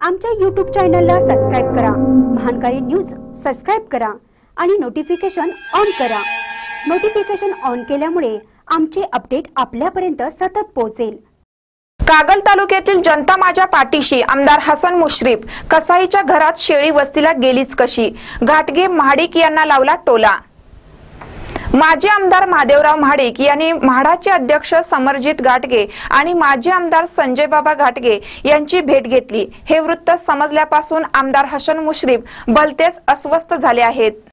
आमच्या YouTube चॅनलला subscribe करा, महानकारी न्यूज सबस्क्राइब करा आणि नोटिफिकेशन ऑन करा। नोटिफिकेशन ऑन केल्यामुळे आमचे अपडेट आपल्यापर्यंत सतत पोहोचेल। कागल तालुक्यातील जनता माझ्या पाठीशी आमदार हसन मुश्रीफ कसाईच्या घरात शेळी वस्तीला गेलीच कशी, घाटगे महाडिक यांना लावला टोला। माजी आमदार महादेवराव महाडिक यांनी म्हाडाचे अध्यक्ष समरजित घाटगे आणि माजी आमदार संजय बाबा घाटगे यांची भेट घेतली। हे वृत्त समजल्यापासून आमदार हसन मुश्रीफ भलतेच अस्वस्थ झाले आहेत।